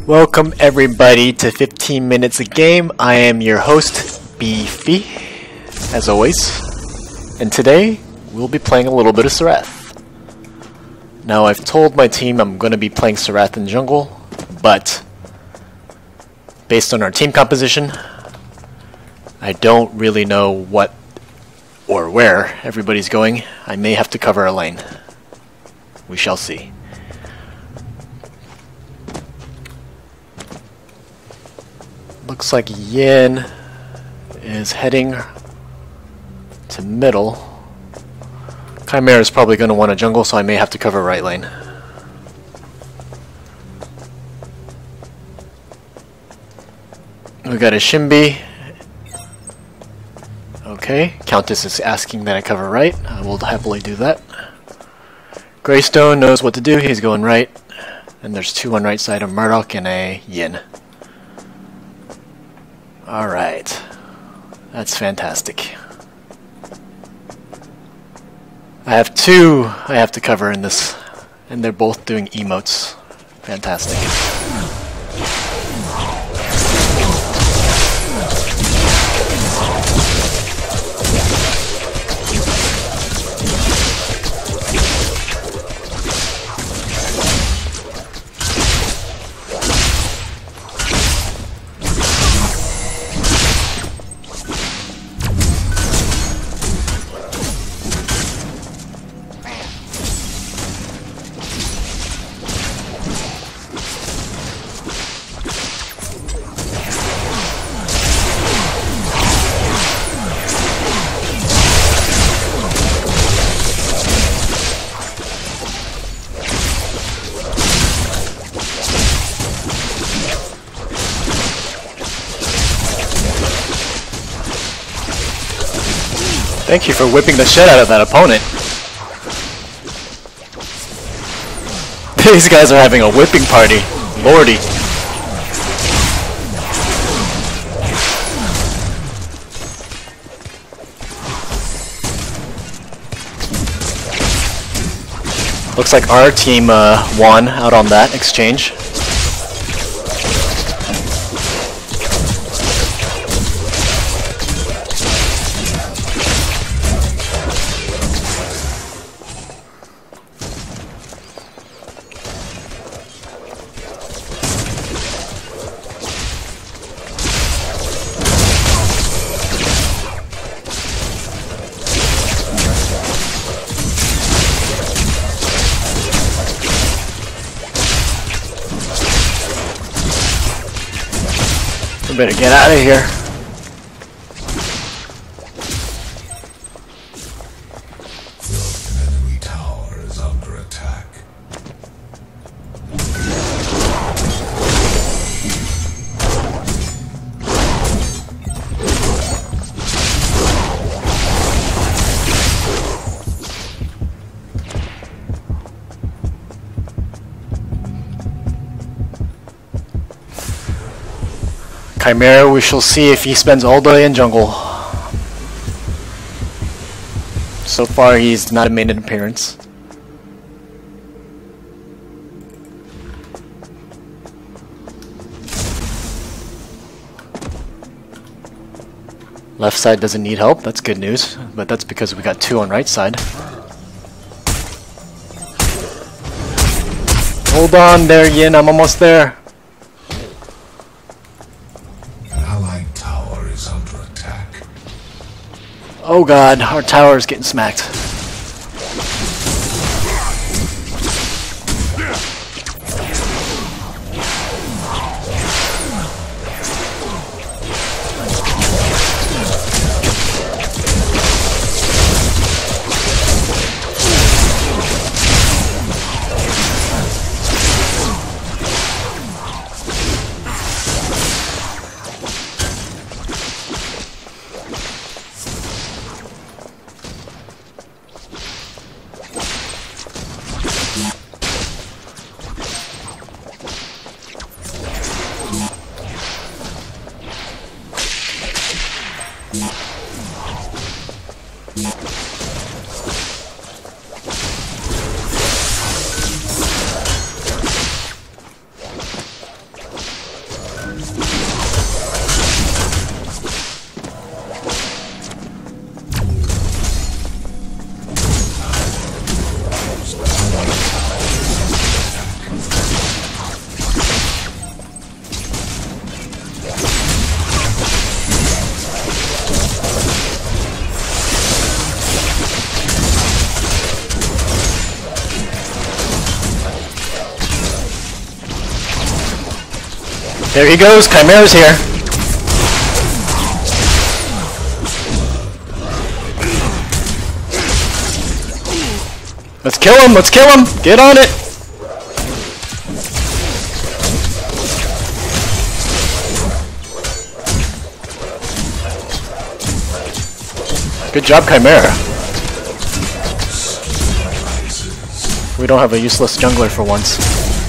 Welcome everybody to 15 Minutes a Game. I am your host, Beefy, as always. And today, we'll be playing a little bit of Serath. Now, I've told my team I'm going to be playing Serath in jungle, but based on our team composition, I don't really know what or where everybody's going. I may have to cover a lane. We shall see. Looks like Yin is heading to middle. Chimera is probably going to want a jungle, so I may have to cover right lane. We got a Shimbi. Okay, Countess is asking that I cover right. I will happily do that. Greystone knows what to do, he's going right. And there's two on right side, a Murdoch and a Yin. Alright, that's fantastic. I have two I have to cover in this, and they're both doing emotes. Fantastic. Thank you for whipping the shit out of that opponent. These guys are having a whipping party. Lordy. Looks like our team won out on that exchange. Better get out of here. The enemy tower is under attack. Chimera, we shall see if he spends all day in jungle. So far, he's not made an appearance. Left side doesn't need help, that's good news, but that's because we got two on right side. Hold on there, Yin, I'm almost there. Oh god, our tower is getting smacked. There he goes. Chimera's here. Let's kill him. Let's kill him. Get on it. Good job, Chimera. We don't have a useless jungler for once.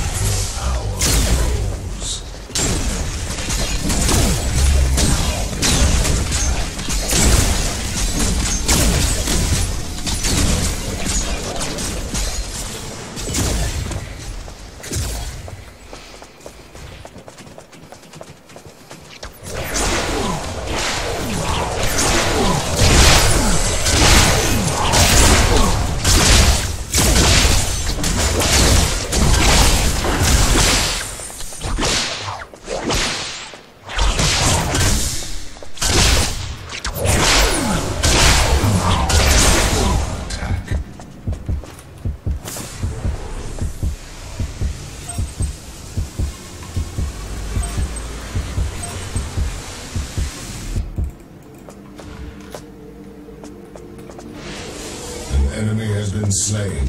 Enemy has been slain.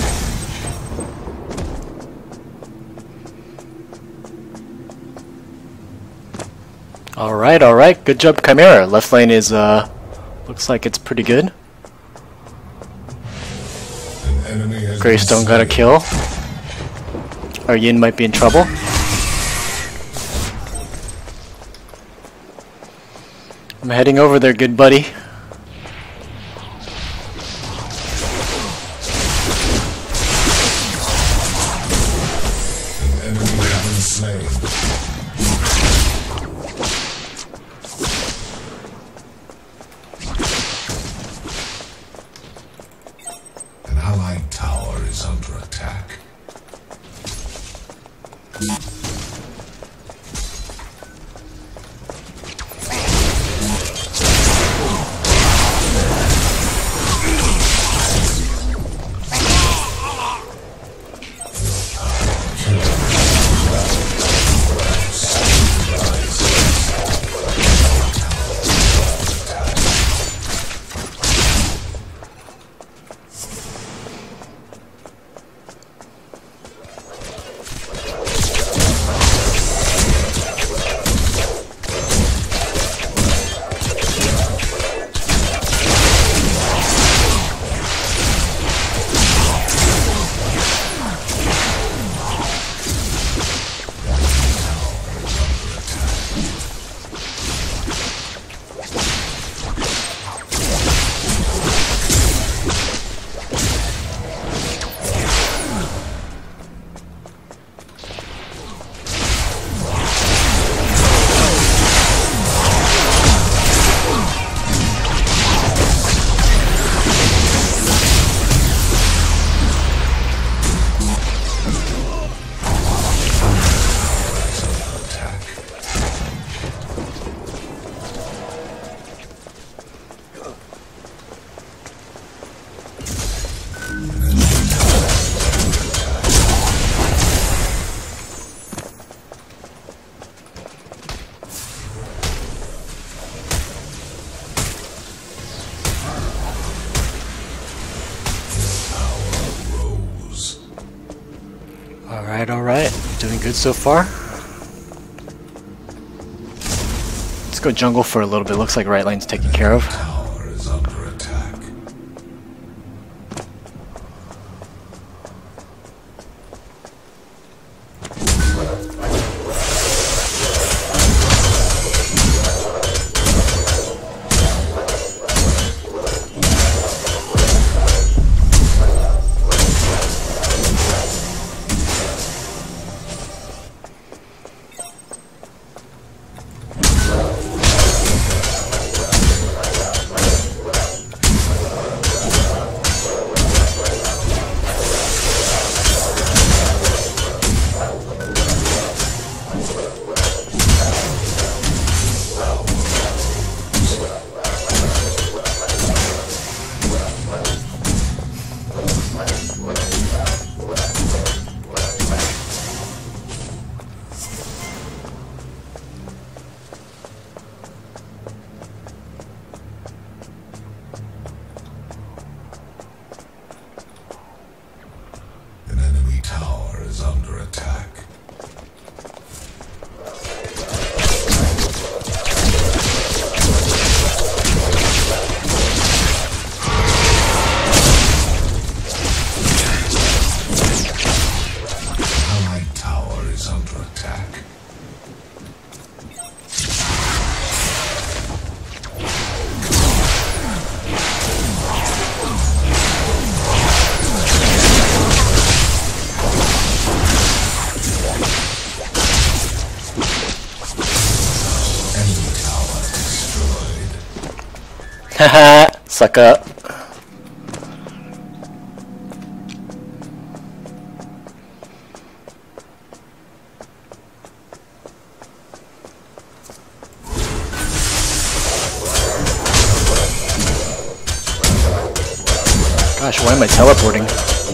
Alright, alright. Good job, Chimera. Left lane is, looks like it's pretty good. An enemy has Greystone been got a kill. Our Yin might be in trouble. I'm heading over there, good buddy. An enemy has been slain. An allied tower is under attack. Alright, alright. Doing good so far. Let's go jungle for a little bit. Looks like right lane's taken care of. Tower is under attack. is under attack. Allied tower is under attack. Haha, suck up. Gosh, why am I teleporting?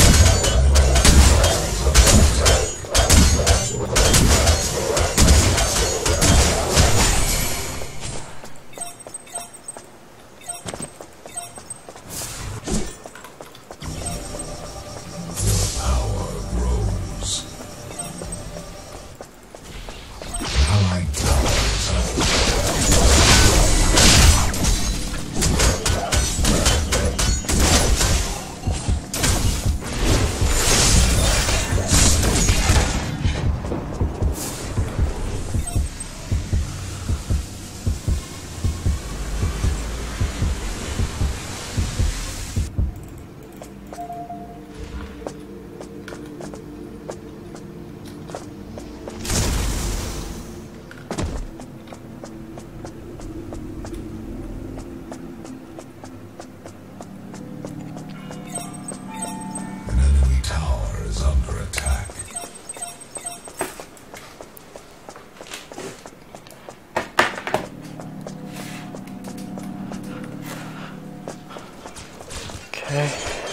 Okay.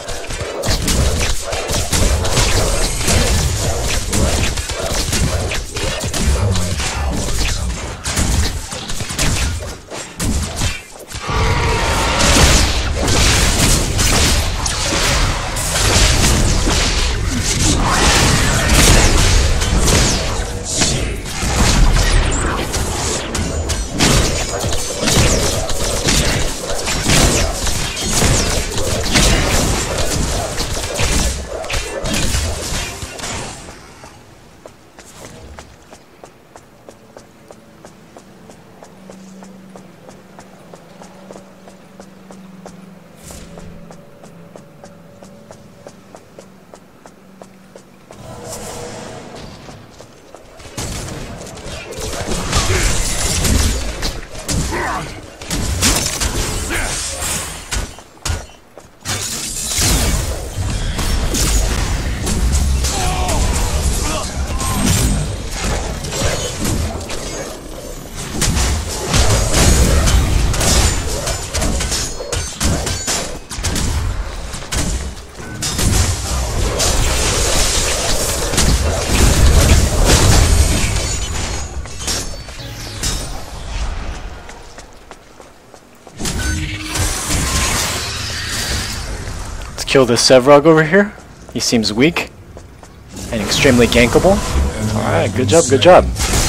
Kill this Sevrog over here. He seems weak and extremely gankable. Alright, good job, good job.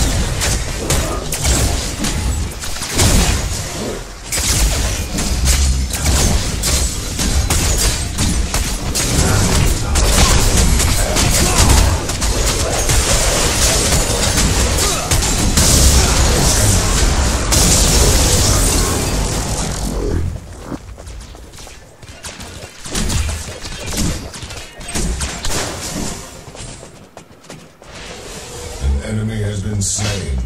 Enemy has been slain.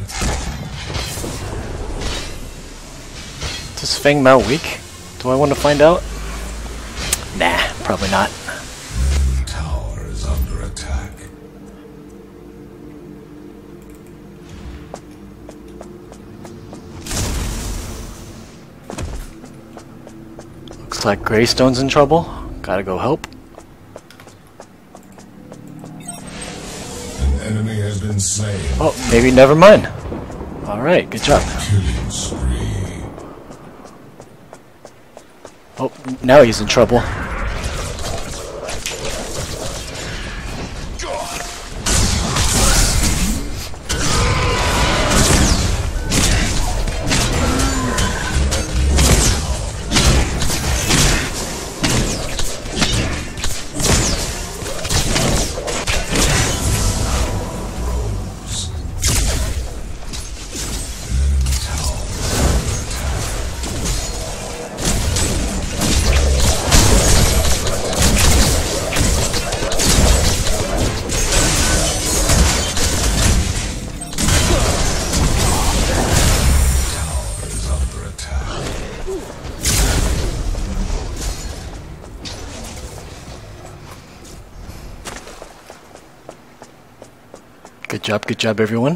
Is Feng Mao weak? Do I want to find out? Nah, probably not. Enemy tower is under attack. Looks like Greystone's in trouble. Gotta go help. An enemy has been slain. Oh, maybe never mind. Alright, good job. Killing spree. Oh, now he's in trouble. good job, everyone.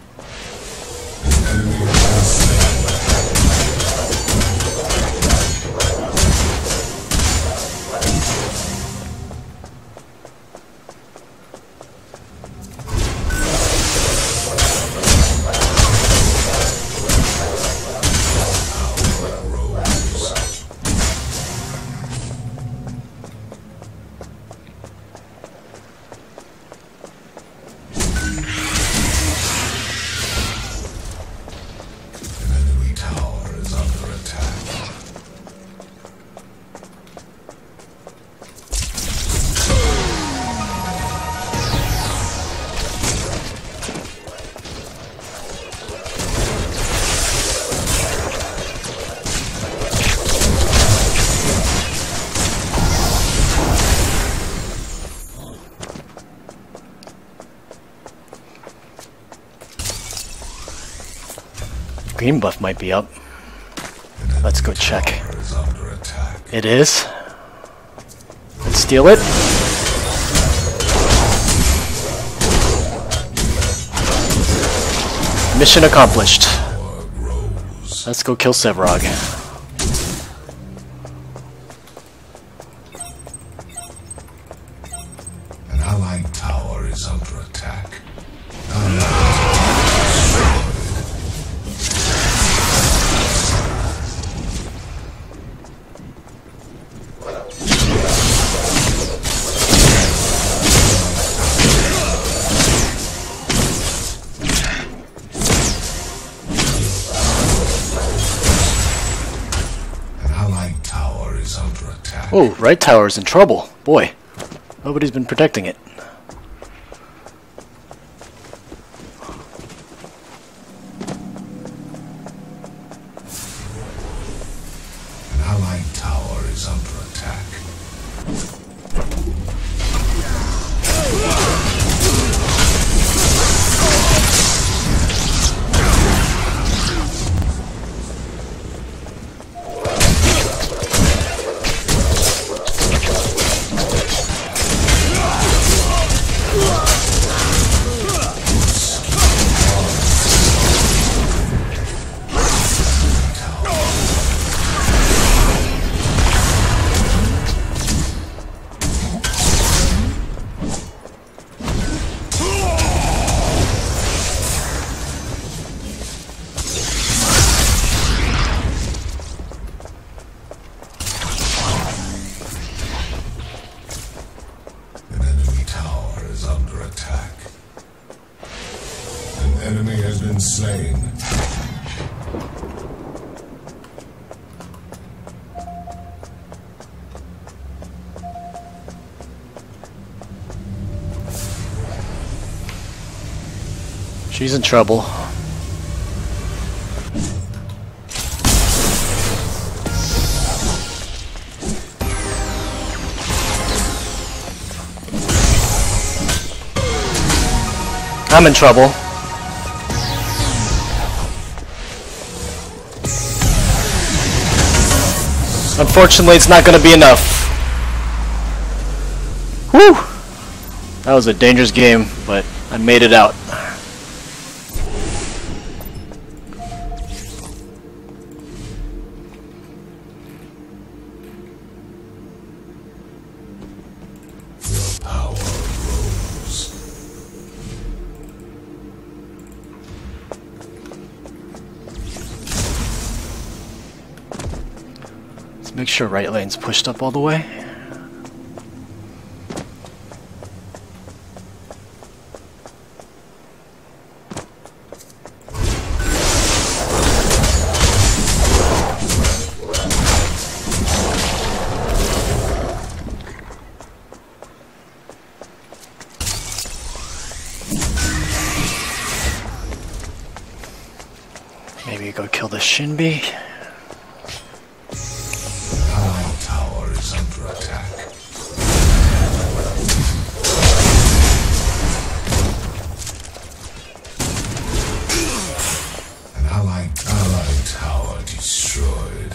Green buff might be up. Let's go check. It is. Let's steal it. Mission accomplished. Let's go kill Serath. An allied tower is under attack. Oh, right tower's in trouble. Boy, nobody's been protecting it. An allied tower is under attack. Enemy has been slain. She's in trouble. I'm in trouble. Unfortunately, it's not going to be enough. Whew! That was a dangerous game, but I made it out. Your power grows. Let's make sure right lane's pushed up all the way. Maybe go kill the Shinbi. Our tower is under attack. An allied tower destroyed.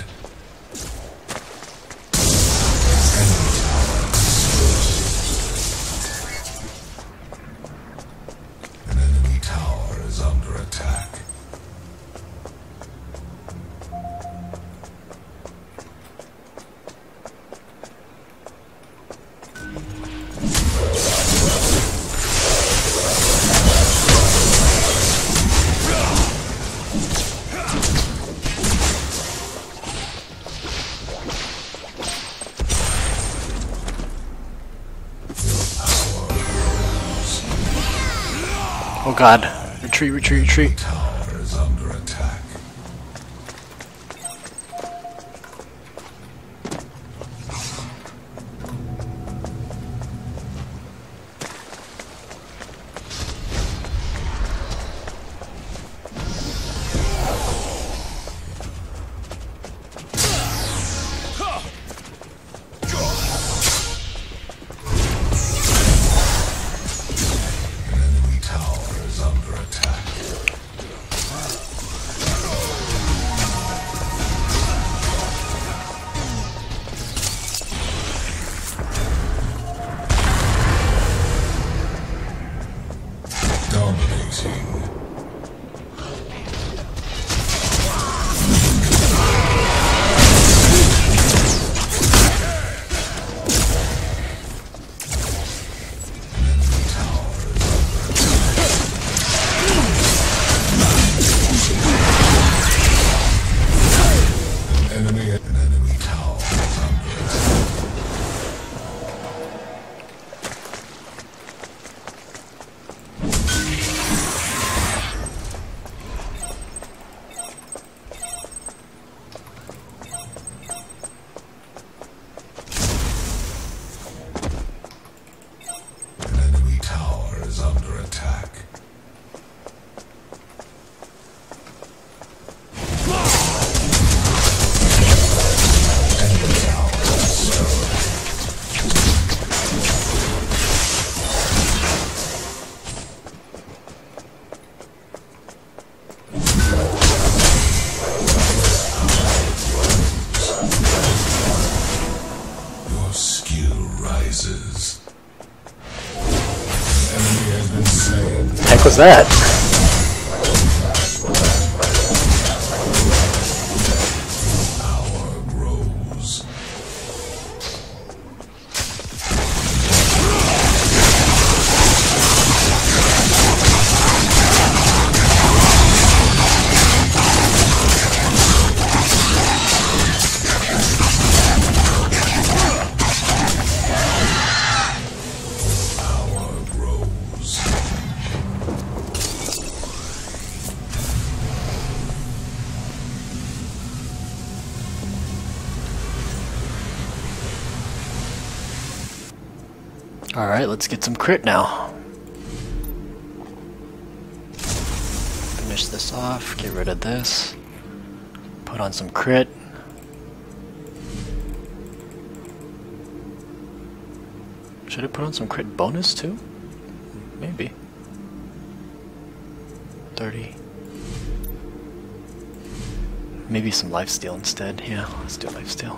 Enemy tower destroyed. An Oh god. Retreat, retreat, retreat. Tower is under attack. Heck was that? Alright, let's get some crit now. Finish this off, get rid of this. Put on some crit. Should I put on some crit bonus too? Maybe. 30. Maybe some lifesteal instead. Yeah, let's do lifesteal.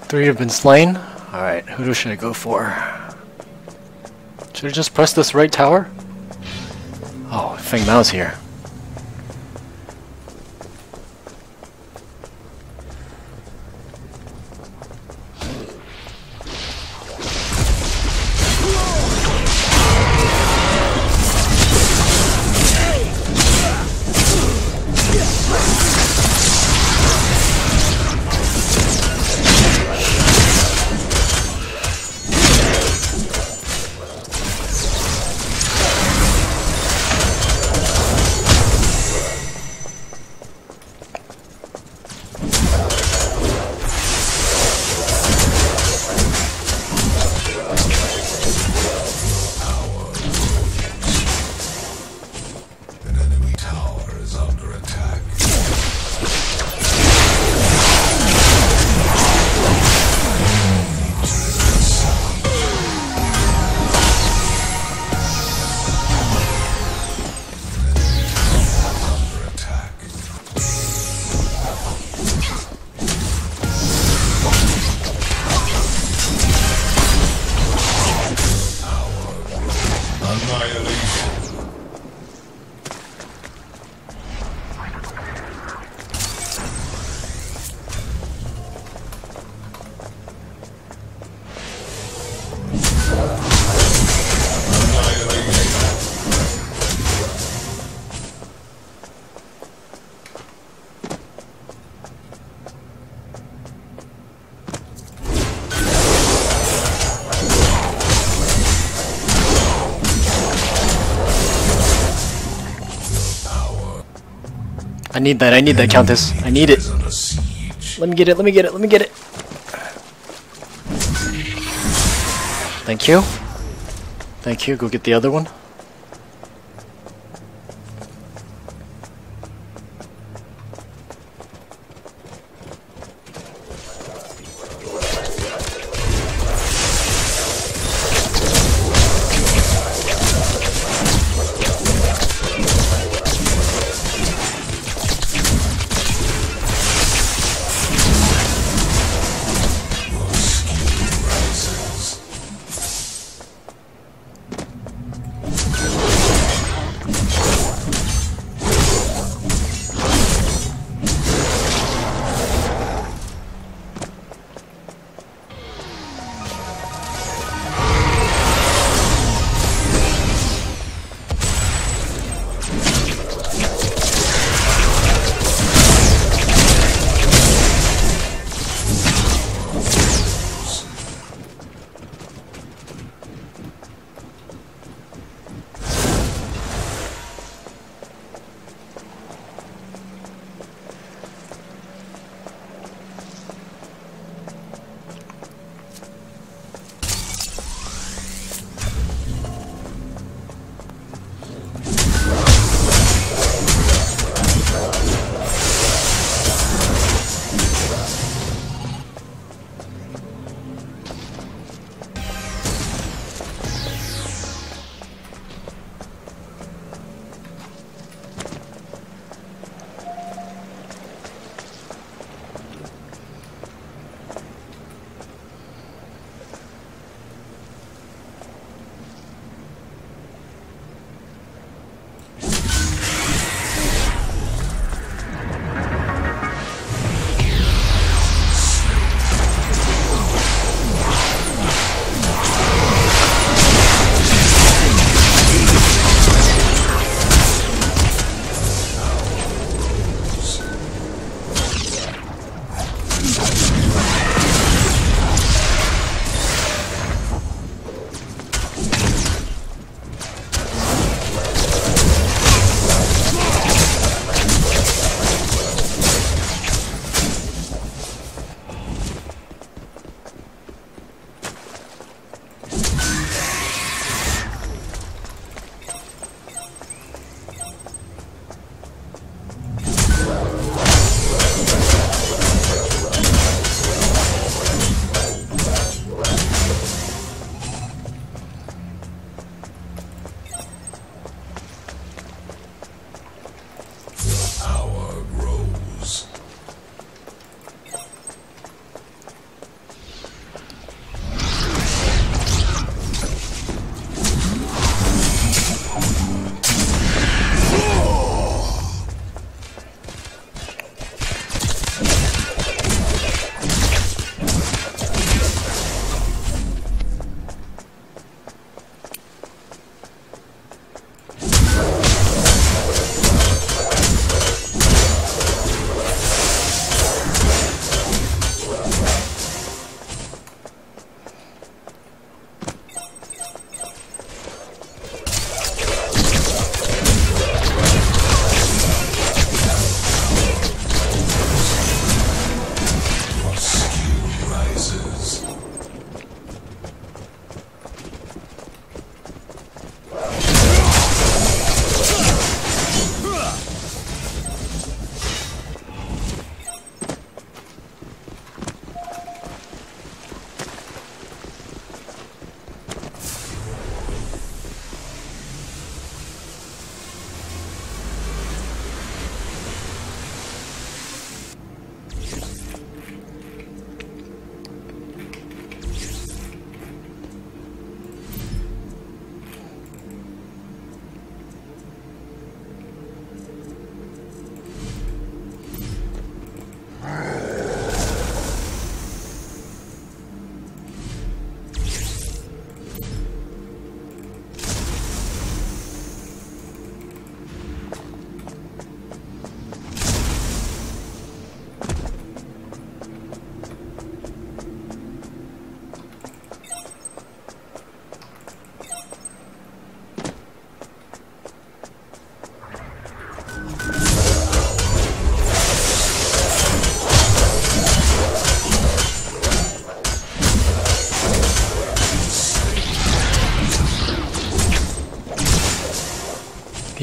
3 have been slain. Alright, who should I go for? Should I just press this right tower? Oh, Feng Mao's here. I need that, Countess. I need it. Let me get it. Thank you, go get the other one.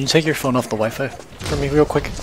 you take your phone off the Wi-Fi for me real quick?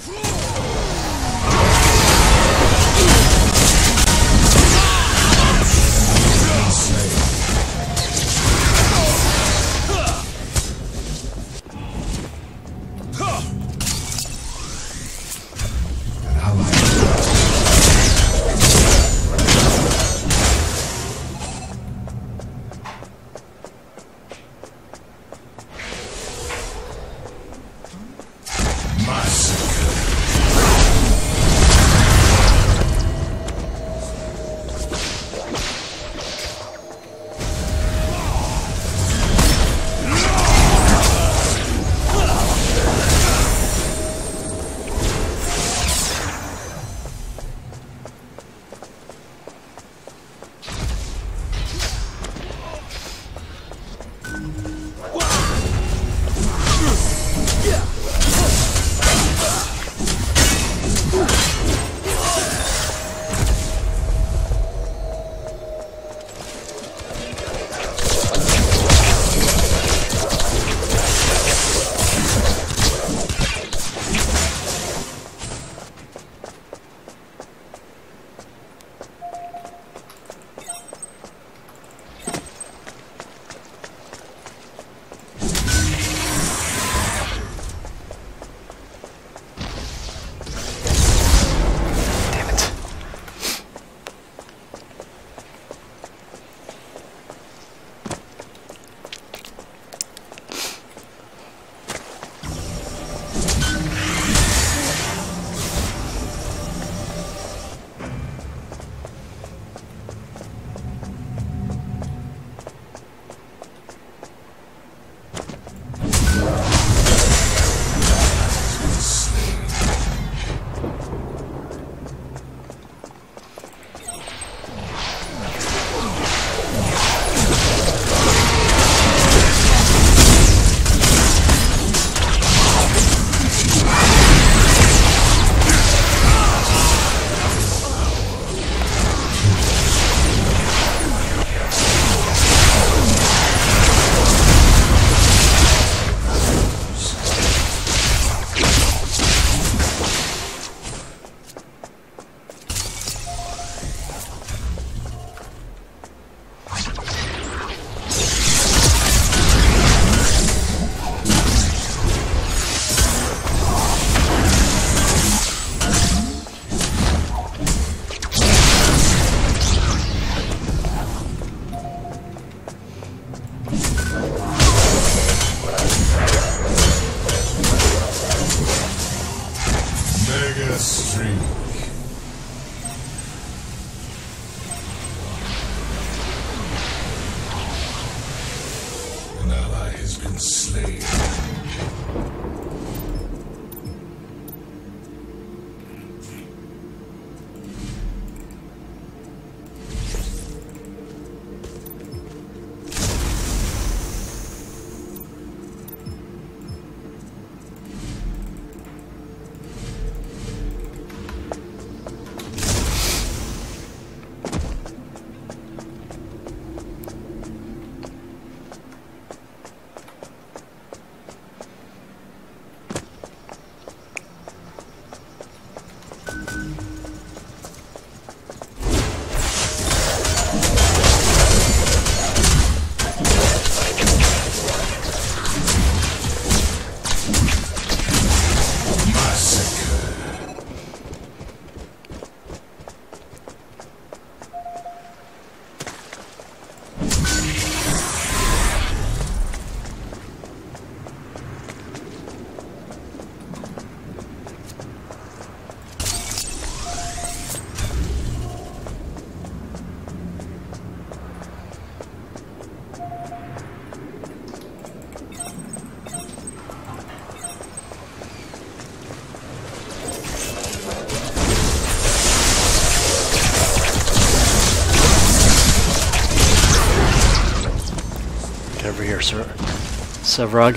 Over here, sir. Sevrog.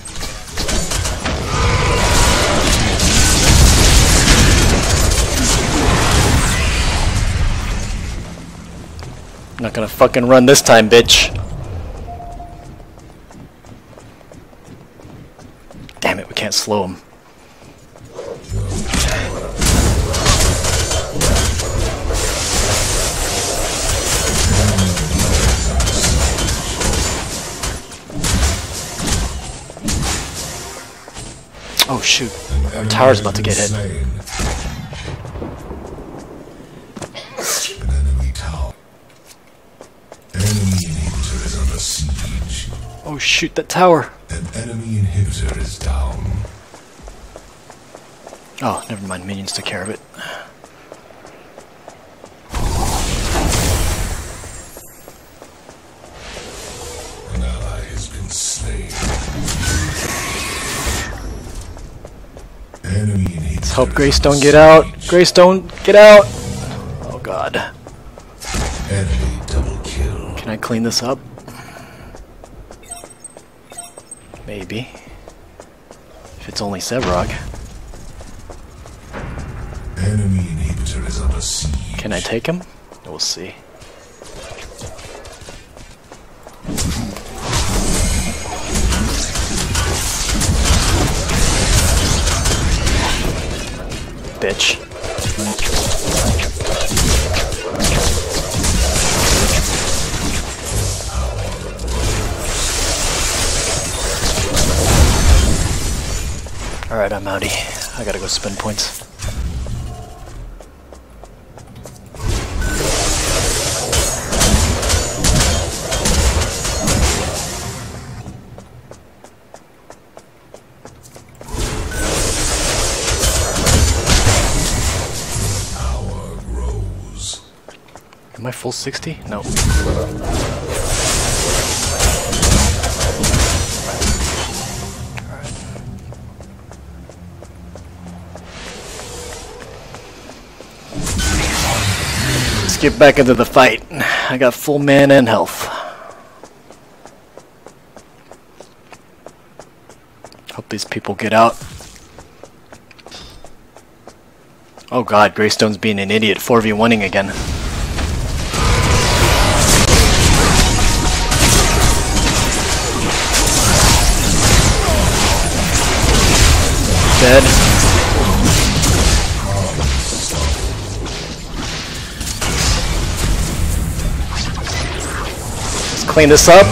Not gonna fucking run this time, bitch. Damn slow him. Oh shoot, our tower's about to get hit. An enemy tower. Enemy inhibitor is under siege. Oh shoot, that tower! An enemy inhibitor is down. Oh, never mind, minions took care of it. An ally has been slain. Enemy inhibitor. Let's hope Greystone get out! Greystone, get out! Oh god. Enemy double kill. Can I clean this up? Maybe. If it's only Serath. Enemy inhibitor is under siege. Can I take him? We'll see. Bitch. Alright, I'm outie. I gotta go spend points. Am I full 60? No. Alright. Let's get back into the fight. I got full mana and health. Hope these people get out. Oh god, Greystone's being an idiot, 4v1ing again. Dead. Let's clean this up.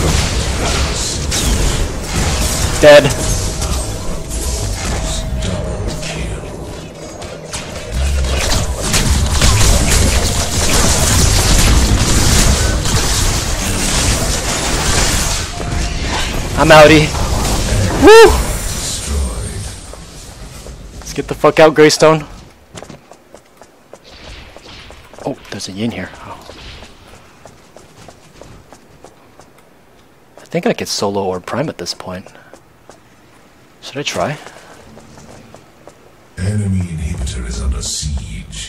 Dead. I'm outie. Woo! Let's get the fuck out, Greystone. Oh, there's a yin here. Oh. I think I could solo or prime at this point. Should I try? Enemy inhibitor is under siege.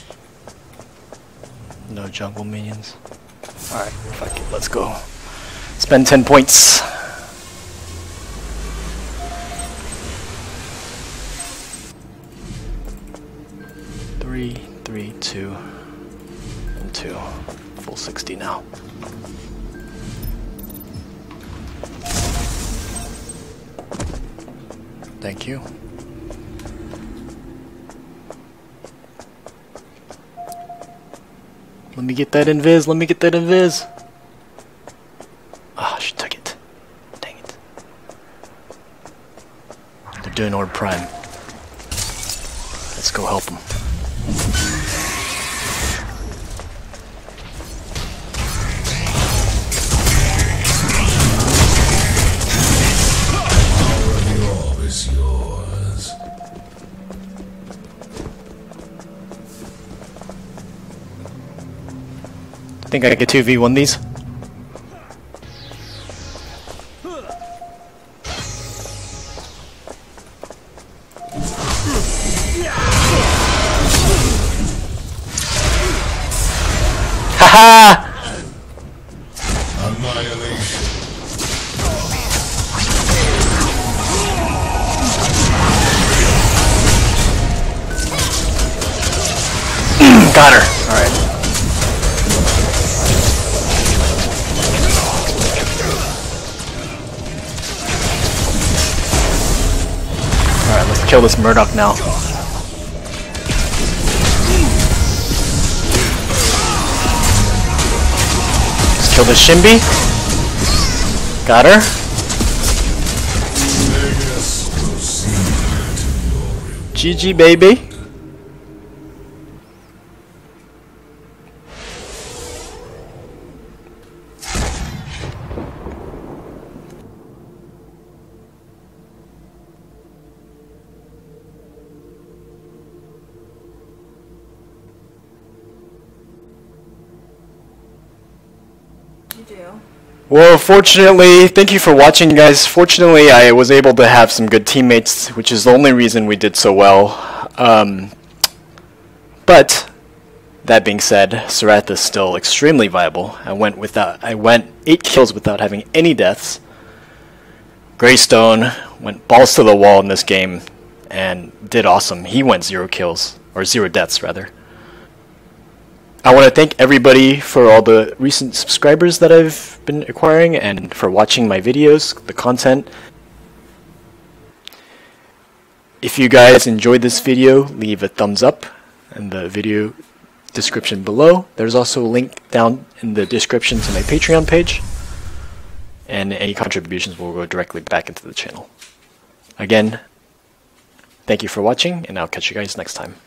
No jungle minions. Alright, fuck it, let's go. Spend 10 points. Three, 2, and 2. Full 60 now. Thank you. Let me get that invis, let me get that invis. Ah, she took it. Dang it. They're doing Orb Prime. Let's go help them. I think I get 2v1 these. Haha! Annihilation. Got her. All right. kill this Murdoch now. Let's kill this Shinbi. Got her. GG, baby. You do. Well, fortunately, thank you for watching, guys. Fortunately, I was able to have some good teammates, which is the only reason we did so well. But that being said, Serath is still extremely viable. I went 8 kills without having any deaths. Greystone went balls to the wall in this game and did awesome. He went 0 kills, or 0 deaths rather. I want to thank everybody for all the recent subscribers that I've been acquiring and for watching my videos, the content. If you guys enjoyed this video, leave a thumbs up in the video description below. There's also a link down in the description to my Patreon page, and any contributions will go directly back into the channel. Again, thank you for watching, and I'll catch you guys next time.